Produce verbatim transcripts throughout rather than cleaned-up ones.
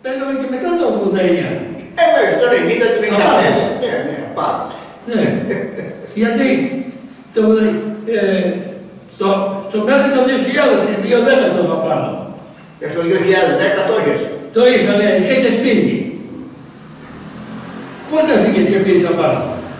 Παίζαμε και μετά το ογδόντα εννιά. Ε, βέβαια, το ενενήντα και το ενενήντα πέντε. Ναι, ναι, πάμε. Ναι. Γιατί το, ε, το, το μέχρι το δύο χιλιάδες, δύο χιλιάδες δέκα το είχα πάνω. Μέχρι το δύο χιλιάδες δέκα το είχες. Το είχα, ναι, εσύ και σπίτι. Πότε φύγες και πήγες απάνω.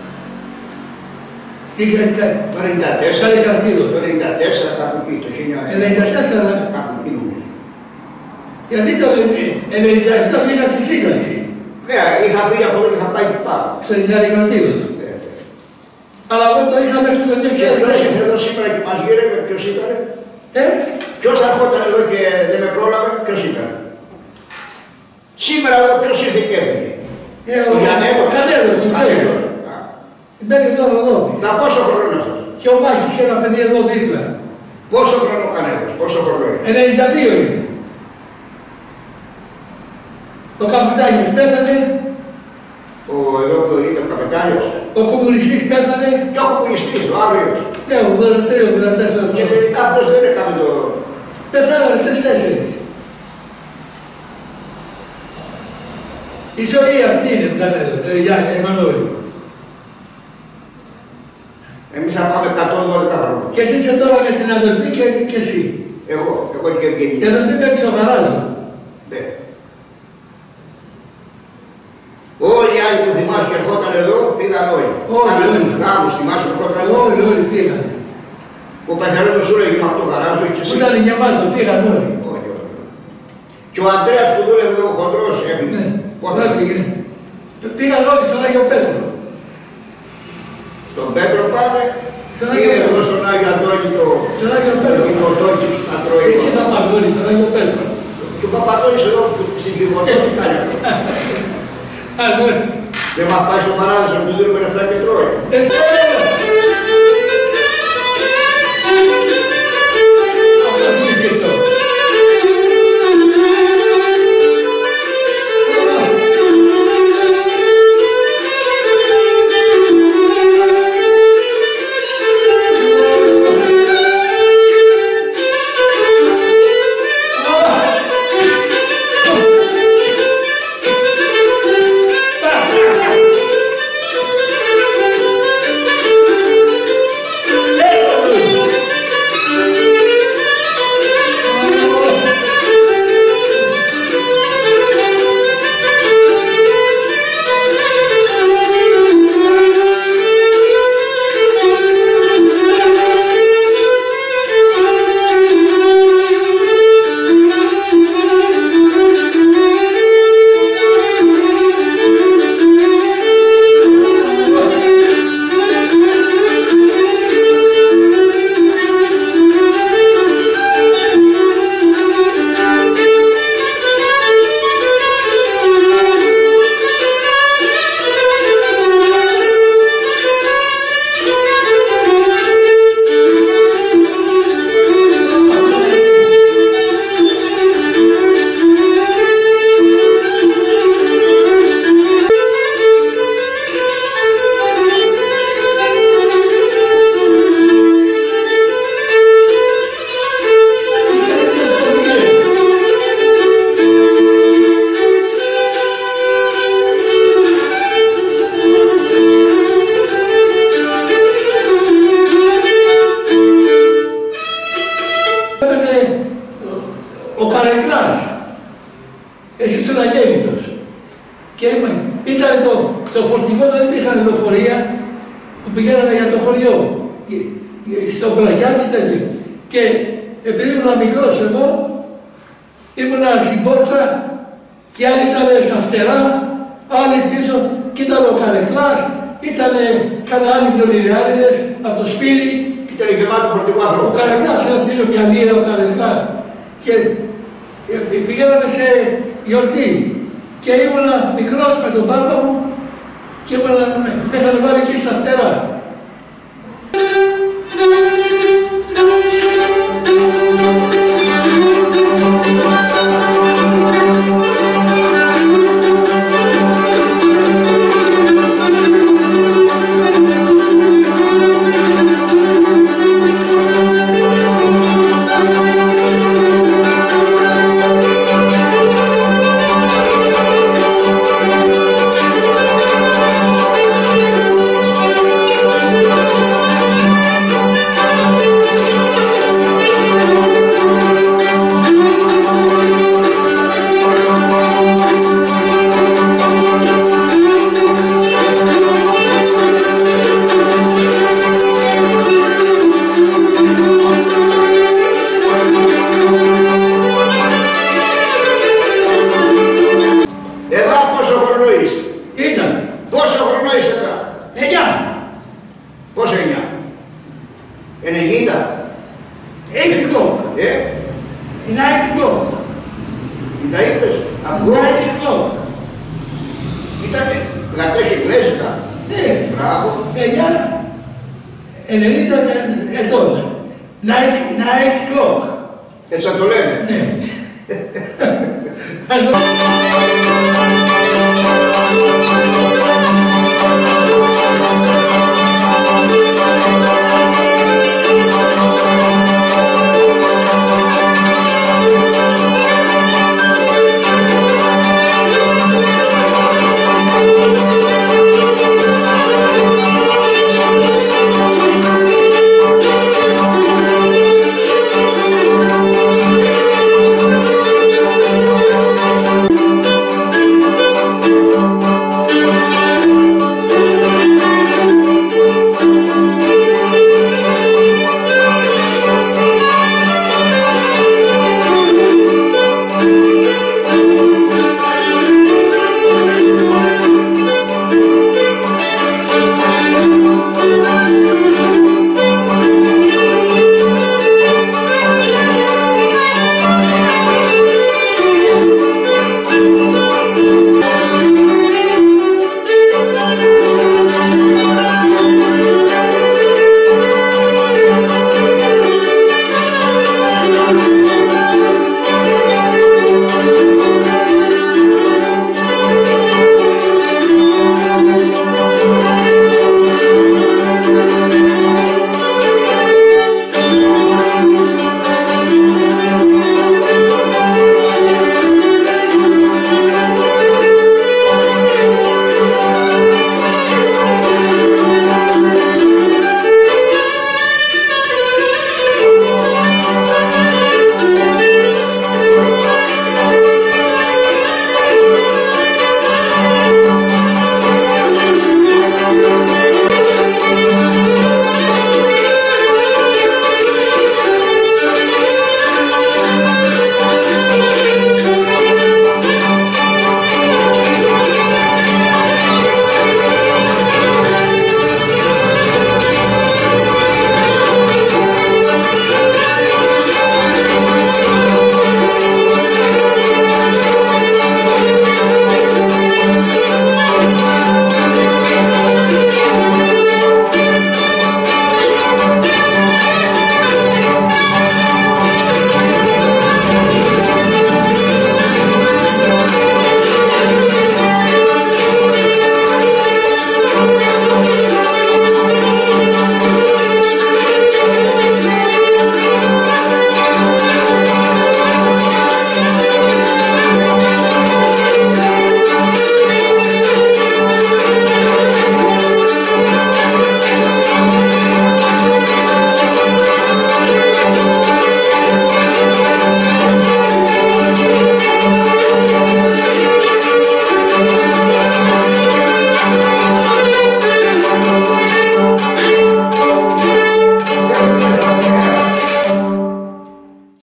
Στην το ενενήντα τέσσερα, το ενενήντα τέσσερα κάπου εκεί, το χίλια εννιακόσια. ενενήντα τέσσερα. Κάπου εκεί νομίζω. Γιατί το ενενήντα επτά πήγα στη σύνταξη. Ναι, είχα φύγει από εδώ και είχα πάει και πάνω. Στο Ινιάρη Κρατήρος. Αλλά εγώ το είχα μέχρι το δύο χιλιάδες δέκα. Ποιος ήρθε εδώ σήμερα και μας γύρευε, ποιος ήταν. Ε? Ποιος θα έρχονταν εδώ και δεν με πρόλαβε, ποιος ήταν. Σήμερα εδώ ποιος ήρθε και έφυγε. Ε, ο Κανέλος, Κανέλος, τον Κανέλος. Μπαίνει εδώ εδώ. Τα πόσο χρόνο είναι αυτός. Και ο Μάκης και ένα παιδί εδώ δίπλα. Πόσο χρόνο ο Κανέλος, πόσο χρόνο είναι. ενενήντα δύο είναι. Ο καπιτάνιος πέθανε. Ο εδώ που ήταν ο καπετάνιος. Ο κομμουνιστής πέθανε. Και ο κομμουνιστής, ο άγριος. Ναι, ογδόντα τρία ογδόντα τέσσερα. Και τελικά αυτός δεν έκαμε το... Πεθάνανε τρεις-τέσσερις. Η ζωή αυτή είναι ο Κανέλος, ε, για Εμμανουήλ. Εμείς θα πάμε εκατόν δώδεκα χρόνια. Και εσύ είσαι τώρα με την αδελφή και, και εσύ. Εγώ, εγώ και Ευγενία. Η αδελφή παίρνει στο γαράζο. Ναι. Όλοι οι άλλοι που θυμάσαι και ερχόταν εδώ, πήγαν όλοι. Κάνανε τους γάμους, θυμάσαι που ερχόταν εδώ. Όλοι, όλοι φύγανε. Ο Πεθερένος σου λέγει από το γαράζο και εσύ. Ήταν γεμάτο, φύγαν όλοι. Όχι, όχι. Και ο Αντρέας που δούλευε εδώ, ο χοντρός, έφυγε. Ναι, πότε έφυγε. Πήγαν όλοι στον Άγιο Πέτρο. Στον Πέτρο πάμε, στον πήγαινε εδώ στον Άγιο Αντώνη το γλυκοτόκι του να τρώει. Εκεί θα πάμε όλοι, στον Άγιο Πέτρο. Και ο Παπαντώνης εδώ στην γλυκοτόκι ήταν αυτό. Δεν μας πάει στο παράδεισο που δίνουμε λεφτά και τρώει. Thank you. Ακούω. Night clock. Ήτανε γατές εγγλέζικα. Ναι. Μπράβο. εννιά ενενήντα ετών. Night, night clock. Έτσι θα το λένε. Ναι.